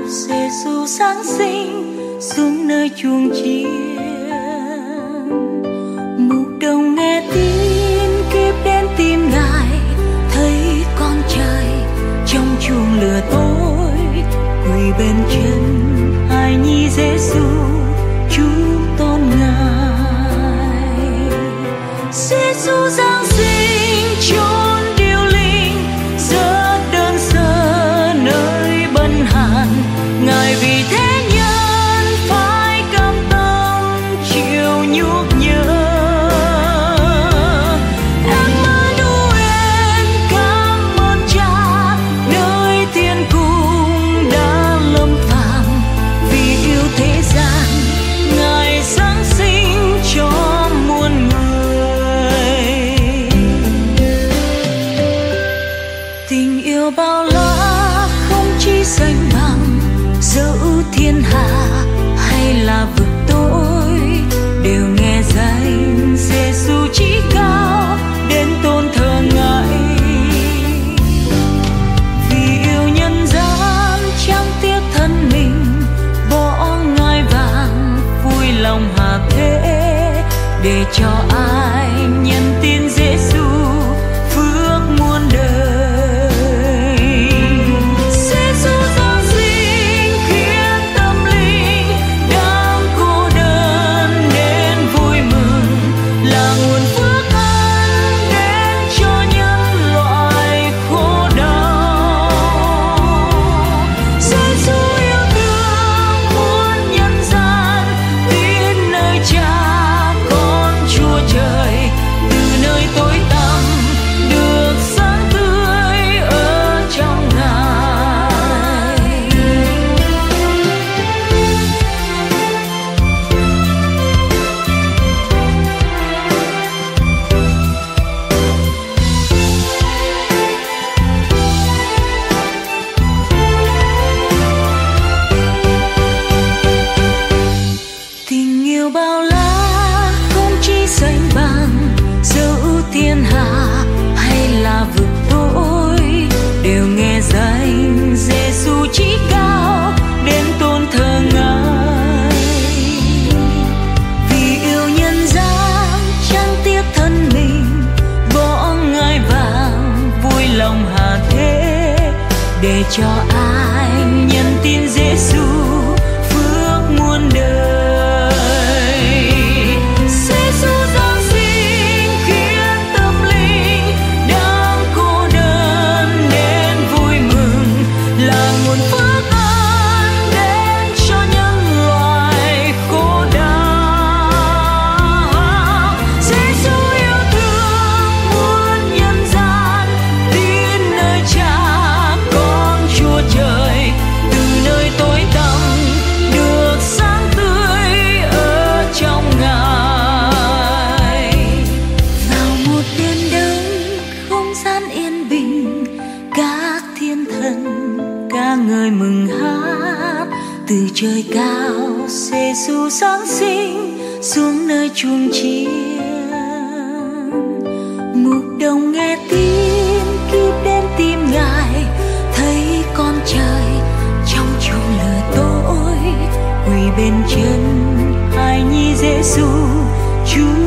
Giêsu sáng sinh xuống nơi chuồng chiên. Mục đồng nghe tin kíp đến tìm Ngài, thấy con trai trong chuồng lửa tối, quỳ bên chân hài nhi Giêsu chúng tôn Ngài. Giêsu giáng sinh chốn điêu linh, rất đơn sơ nơi bần hàn. Ngài vì thế nhân phải cam tâm chịu nhục nhớ. Emmanuel cảm ơn Cha, nơi thiên cung đã lâm phàm. Vì yêu thế gian, Ngài giáng sinh cho muôn người. Tình yêu bao la không chỉ sánh bằng dẫu thiên hạ hay là vực tối, đều nghe danh Giêsu chí cao đến tôn thờ Ngài. Vì yêu nhân gian chẳng tiếc thân mình, bỏ ngai vàng vui lòng hạ thế, để cho ai nhân tin Giêsu phước muôn đời. Giêsu giáng sinh khiến tâm linh đang cô đơn nên vui mừng, là nguồn phước ân đến cho nhân loại khổ đau. Giêsu yêu thương muôn nhân gian, tin nơi Cha con Chúa Trời, từ nơi tối tăm được sáng tươi ở trong Ngài. Tình yêu bao la không chỉ sánh bằng dẫu thiên hạ hay là vực tối, đều nghe danh Giêsu chí cao đến tôn thờ Ngài. Vì yêu nhân gian chẳng tiếc thân mình, bỏ ngai vàng vui lòng hạ thế, để cho ai nhân tin Giêsu phước muôn đời. Giêsu giáng sinh khiến tâm linh đang cô đơn nên vui mừng, là nguồn phước ân đến cho nhân loại khổ đau. Giêsu yêu thương muôn nhân gian, tin nơi Cha con Chúa Trời, từ nơi tối tăm được sáng tươi ở trong Ngài. Vào một đêm đông không gian yên bình, các thiên thần ca ngợi mừng hát. Từ trời cao Giêsu giáng sinh xuống nơi chuồng chiên. Mục đồng nghe tin kíp đến tìm Ngài, thấy con trai trong chuồng lửa tối, quỳ bên chân hài nhi Giêsu chúng